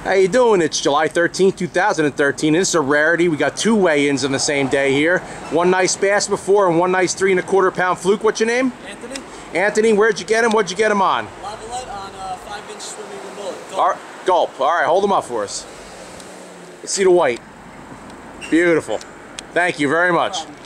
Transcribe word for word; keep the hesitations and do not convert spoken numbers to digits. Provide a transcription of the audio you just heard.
How you doing? It's July thirteenth, two thousand thirteen. This is a rarity. We got two weigh-ins on the same day here. One nice bass before and one nice three and a quarter pound fluke. What's your name? Anthony. Anthony, where'd you get him? What'd you get him on? Lavalette on a five inch swimming and bullet. Gulp. All right, gulp. All right, hold them up for us. Let's see the white. Beautiful. Thank you very much. No